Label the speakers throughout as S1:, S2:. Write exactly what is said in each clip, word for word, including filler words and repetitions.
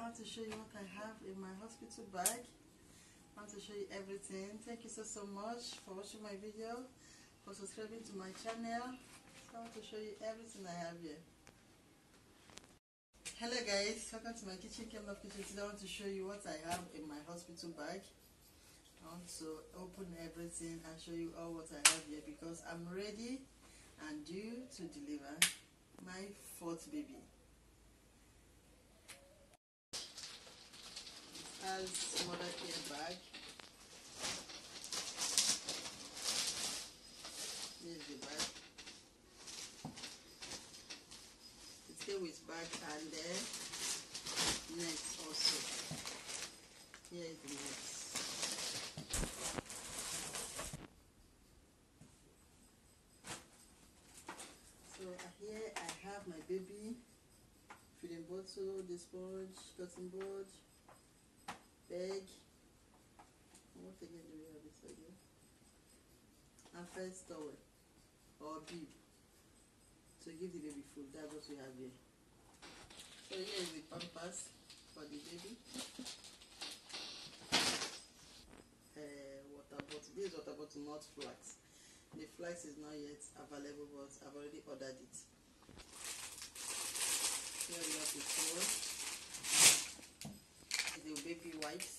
S1: want to show you what I have in my hospital bag. I want to show you everything. Thank you so so much for watching my video, for subscribing to my channel. So I want to show you everything I have here. Hello guys, welcome to my kitchen. Came Love Kitchen. Today I want to show you what I have in my hospital bag. I want to open everything and show you all what I have here because I'm ready and due to deliver my fourth baby. Has mother care bag. Here's the bag. It came with bag and then net also. Here is the net. So here I have my baby feeding bottle, the sponge, cotton board, bag. What again do we have this again? And first towel or bib to give the baby food. That's what we have here. So here is the pampers for the baby. Uh, water bottle. This is water bottle, not flax. The flax is not yet available, but I've already ordered it. Here we have the towel. The baby wipes.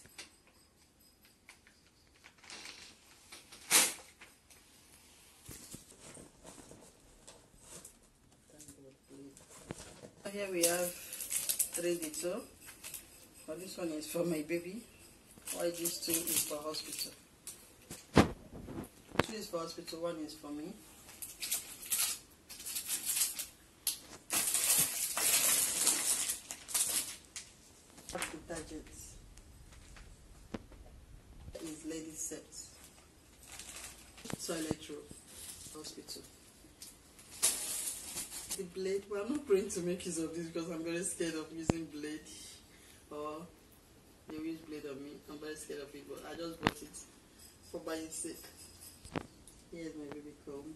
S1: Here we have three Dettol. Well, this one is for my baby, while this two is for hospital. Two is for hospital, one is for me. Detergents. Is ladies set. Toilet roll. Hospital. The blade. Well, I'm not going to make use of this because I'm very scared of using blade, or they use blade on me. I'm very scared of it, but I just bought it for buying sake. Here's my baby comb.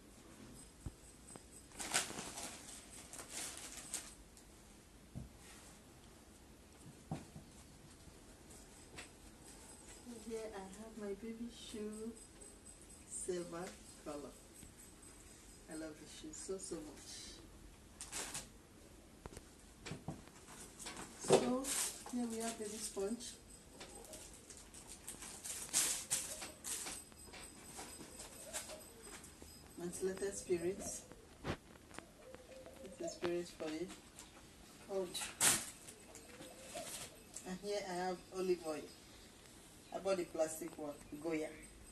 S1: Here I have my baby shoe, silver color. I love the shoe so so much. So here we have baby sponge. Methylated spirits. It's a spirit for it. Hold. And here I have olive oil. I bought the plastic one, Goya.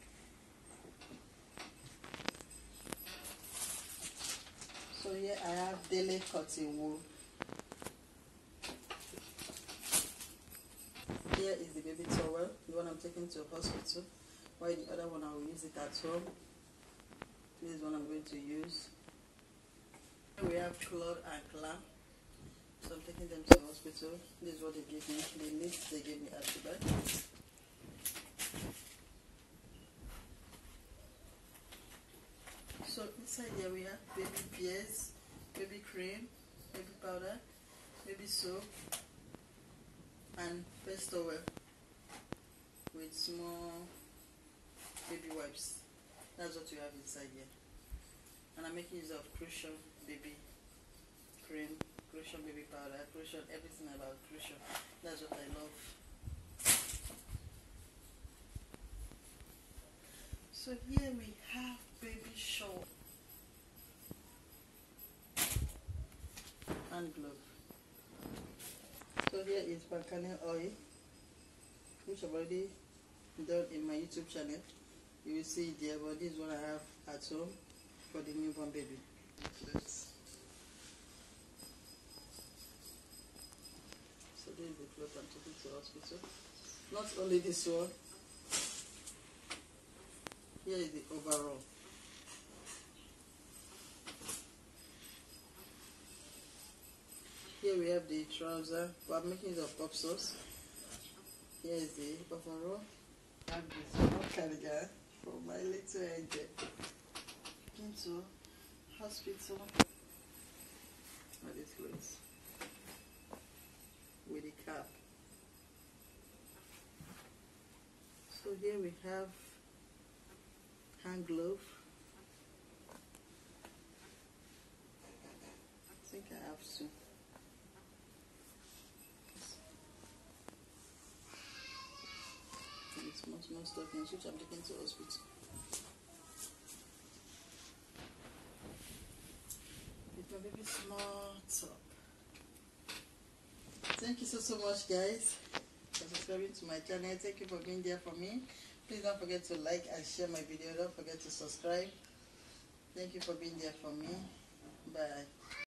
S1: So here I have daily cotton wool. Here is the baby towel, the one I'm taking to hospital, while the other one I will use it at home. This is one I'm going to use. Here we have cloth and clamp. So I'm taking them to hospital. This is what they gave me. The list they gave me at the back. So inside here we have baby pears, baby cream, baby powder, baby soap, and first towel with small baby wipes. That's what you have inside here. And I'm making use of Crucian baby cream, Crucian baby powder, Crucian, everything about Crucian. That's what I love. So here we have baby shawl and glove. So here is Bancani oil, which I've already done in my YouTube channel. You will see it there, but this is what I have at home for the newborn baby. Let's So this is the cloth I'm taking to hospital. Not only this one. Here is the overall. Here we have the trouser. We are making use of pop sauce. Here is the overall. I have this small cardigan for my little angel. Into hospital. All these clothes with the cap. So here we have hand glove. I think I have to. It's small, small stockings which I'm taking to hospital. With my baby small top. Thank you so so much, guys, for subscribing to my channel. Thank you for being there for me. Please don't forget to like and share my video. Don't forget to subscribe. Thank you for being there for me. Bye.